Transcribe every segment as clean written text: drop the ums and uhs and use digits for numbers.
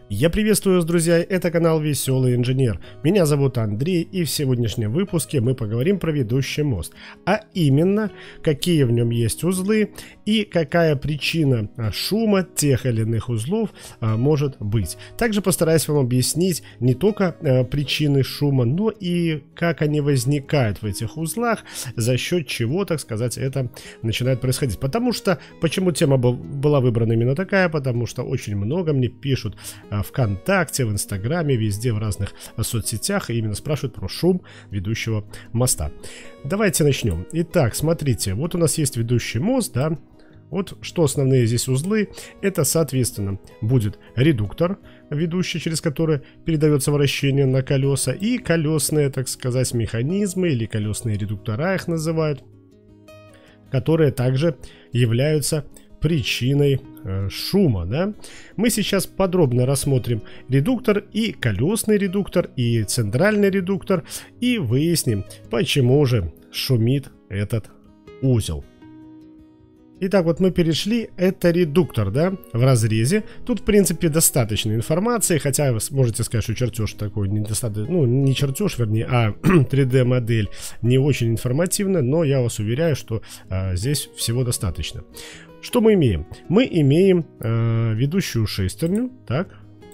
Я приветствую вас, друзья, это канал Веселый Инженер. Меня зовут Андрей, и в сегодняшнем выпуске мы поговорим про ведущий мост. А именно, какие в нем есть узлы и какая причина шума тех или иных узлов может быть. Также постараюсь вам объяснить не только причины шума, но и как они возникают в этих узлах, за счет чего, так сказать, это начинает происходить. Почему тема была выбрана именно такая? Потому что очень много мне пишут ВКонтакте, в Инстаграме, везде, в разных соцсетях, и именно спрашивают про шум ведущего моста. Давайте начнем. Итак, смотрите, вот у нас есть ведущий мост, да. Вот что основные здесь узлы. Это, соответственно, будет редуктор, ведущий, через который передается вращение на колеса, и колесные, так сказать, механизмы, или колесные редуктора их называют, которые также являются причиной шума, да? Мы сейчас подробно рассмотрим редуктор, и колесный редуктор, и центральный редуктор, и выясним, почему же шумит этот узел. Итак, вот мы перешли, это редуктор, да, в разрезе. Тут, в принципе, достаточно информации, хотя вы можете сказать, что чертеж такой недостаточно, ну, не чертеж, вернее, а 3D-модель не очень информативна, но я вас уверяю, что здесь всего достаточно. Что мы имеем? Мы имеем ведущую шестерню, так.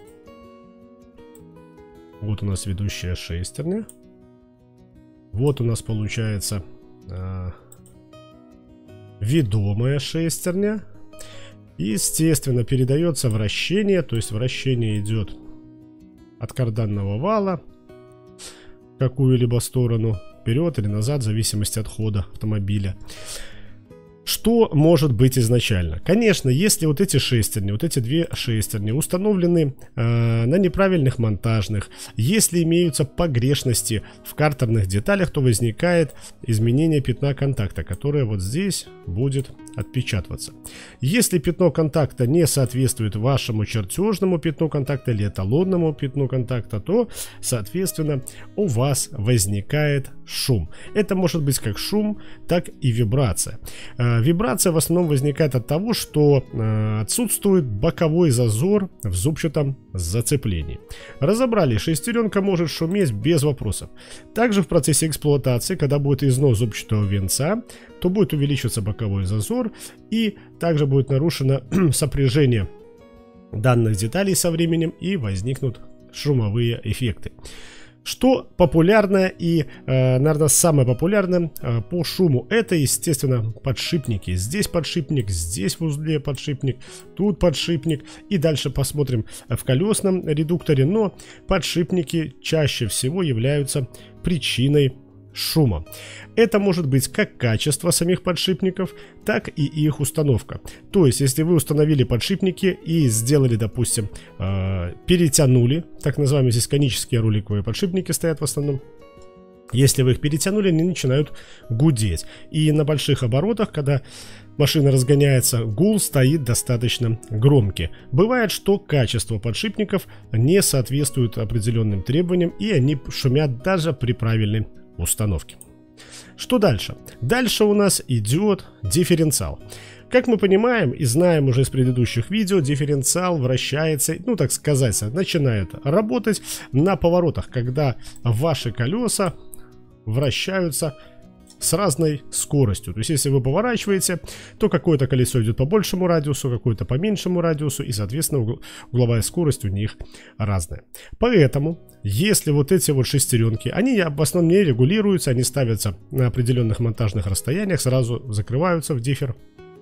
Вот у нас ведущая шестерня. Вот у нас получается ведомая шестерня. Естественно, передается вращение, то есть вращение идет от карданного вала в какую-либо сторону, вперед или назад, в зависимости от хода автомобиля. Что может быть изначально? Конечно, если вот эти шестерни, вот эти две шестерни установлены на неправильных монтажных, если имеются погрешности в картерных деталях, то возникает изменение пятна контакта, которое вот здесь будет отпечатываться. Если пятно контакта не соответствует вашему чертежному пятну контакта или эталонному пятну контакта, то, соответственно, у вас возникает шум. Это может быть как шум, так и вибрация. Вибрация в основном возникает от того, что отсутствует боковой зазор в зубчатом зацеплении. Разобрали, шестеренка может шуметь без вопросов. Также в процессе эксплуатации, когда будет износ зубчатого венца, то будет увеличиваться боковой зазор, и также будет нарушено сопряжение данных деталей со временем, и возникнут шумовые эффекты. Что популярно и, наверное, самое популярное по шуму, это, естественно, подшипники. Здесь подшипник, здесь в узле подшипник, тут подшипник. И дальше посмотрим в колесном редукторе. Но подшипники чаще всего являются причиной шума. Это может быть как качество самих подшипников, так и их установка. То есть, если вы установили подшипники и сделали, допустим, перетянули, так называемые здесь конические роликовые подшипники стоят в основном. Если вы их перетянули, они начинают гудеть. И на больших оборотах, когда машина разгоняется, гул стоит достаточно громкий. Бывает, что качество подшипников не соответствует определенным требованиям, и они шумят даже при правильной установки. Что дальше? Дальше у нас идет дифференциал. Как мы понимаем и знаем уже из предыдущих видео, дифференциал вращается, ну так сказать, начинает работать на поворотах, когда ваши колеса вращаются с разной скоростью. То есть, если вы поворачиваете, то какое-то колесо идет по большему радиусу, какое-то по меньшему радиусу, и, соответственно, угловая скорость у них разная. Поэтому, если вот эти вот шестеренки, они в основном не регулируются, они ставятся на определенных монтажных расстояниях, сразу закрываются в диффер.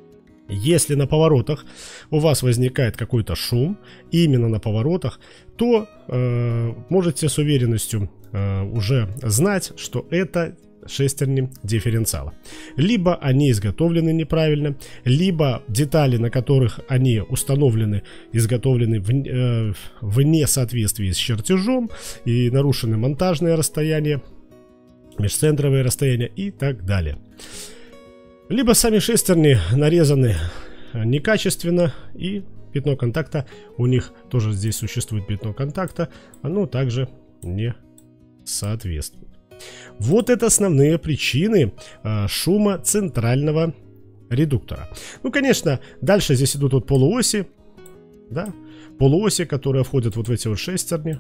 Если на поворотах у вас возникает какой-то шум, именно на поворотах, то можете с уверенностью уже знать, что это шестерни дифференциала. Либо они изготовлены неправильно, либо детали, на которых они установлены, изготовлены вне соответствии с чертежом, и нарушены монтажные расстояния, межцентровые расстояния и так далее. Либо сами шестерни нарезаны некачественно, и пятно контакта, у них тоже здесь существует пятно контакта, оно также не соответствует. Вот это основные причины шума центрального редуктора. Ну, конечно, дальше здесь идут вот полуоси, да, полуоси, которые входят вот в эти вот шестерни.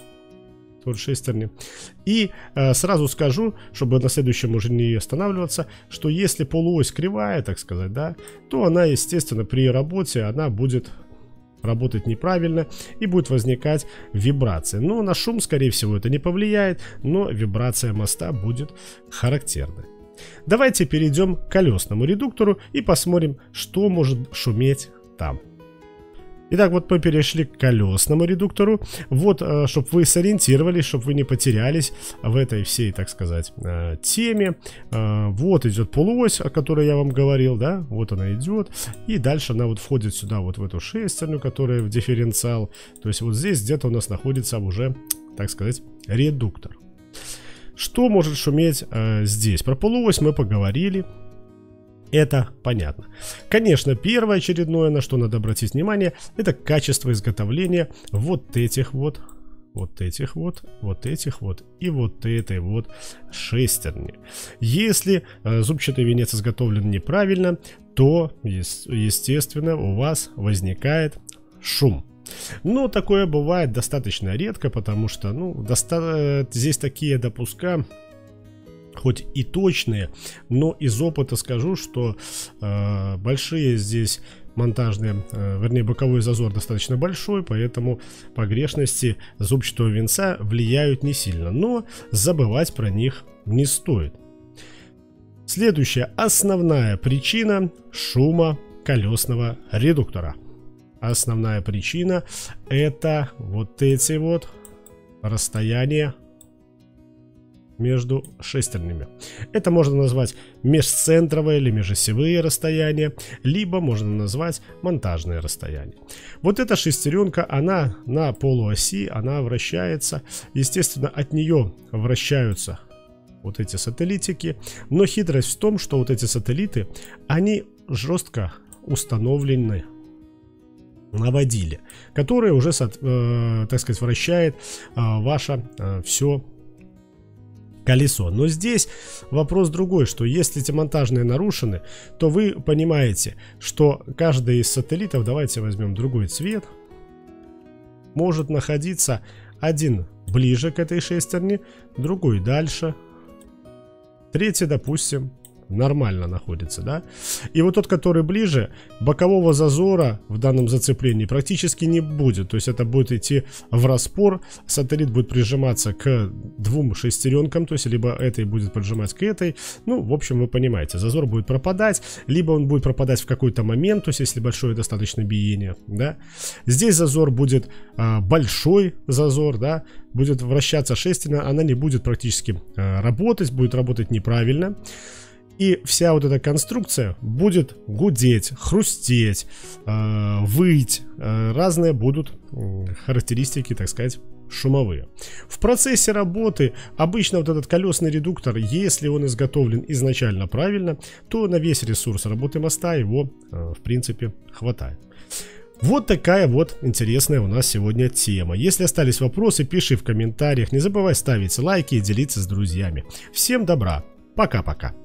И сразу скажу, чтобы на следующем уже не останавливаться, что если полуось кривая, так сказать, да, то она, естественно, при работе она будет работать неправильно и будет возникать вибрация. Но на шум, скорее всего, это не повлияет, но вибрация моста будет характерной. Давайте перейдем к колесному редуктору и посмотрим, что может шуметь там. Итак, вот мы перешли к колесному редуктору. Вот, чтобы вы сориентировались, чтобы вы не потерялись в этой всей, так сказать, теме. Вот идет полуось, о которой я вам говорил, да, вот она идет. И дальше она вот входит сюда, вот в эту шестерню, которая в дифференциал. То есть вот здесь где-то у нас находится уже, так сказать, редуктор. Что может шуметь здесь? Про полуось мы поговорили. Это понятно. Конечно, первое очередное, на что надо обратить внимание, это качество изготовления вот этих вот и вот этой вот шестерни. Если зубчатый венец изготовлен неправильно, то, естественно, у вас возникает шум. Но такое бывает достаточно редко, потому что, ну, здесь такие допуска, хоть и точные, но из опыта скажу, что большие здесь монтажные, вернее, боковой зазор достаточно большой, поэтому погрешности зубчатого венца влияют не сильно, но забывать про них не стоит. Следующая основная причина шума колесного редуктора. Основная причина — это вот эти вот расстояния между шестернями. Это можно назвать межцентровые или межосевые расстояния, либо можно назвать монтажные расстояния. Вот эта шестеренка, она на полуоси, она вращается. Естественно, от нее вращаются вот эти сателлитики. Но хитрость в том, что вот эти сателлиты, они жестко установлены на водиле, который уже, так сказать, вращает ваше все колесо. Но здесь вопрос другой, что если эти монтажные нарушены, то вы понимаете, что каждый из сателлитов, давайте возьмем другой цвет, может находиться один ближе к этой шестерне, другой дальше, третий, допустим, нормально находится, да? И вот тот, который ближе, бокового зазора в данном зацеплении практически не будет. То есть это будет идти в распор. Сателлит будет прижиматься к двум шестеренкам, то есть либо этой будет поджимать к этой. Ну, в общем, вы понимаете, зазор будет пропадать, либо он будет пропадать в какой-то момент, то есть если большое достаточно биение, да? Здесь зазор будет большой зазор, да? Будет вращаться шестерня, она не будет практически работать, будет работать неправильно. И вся вот эта конструкция будет гудеть, хрустеть, выть. Разные будут характеристики, так сказать, шумовые. В процессе работы обычно вот этот колесный редуктор, если он изготовлен изначально правильно, то на весь ресурс работы моста его, в принципе, хватает. Вот такая вот интересная у нас сегодня тема. Если остались вопросы, пиши в комментариях. Не забывай ставить лайки и делиться с друзьями. Всем добра. Пока-пока.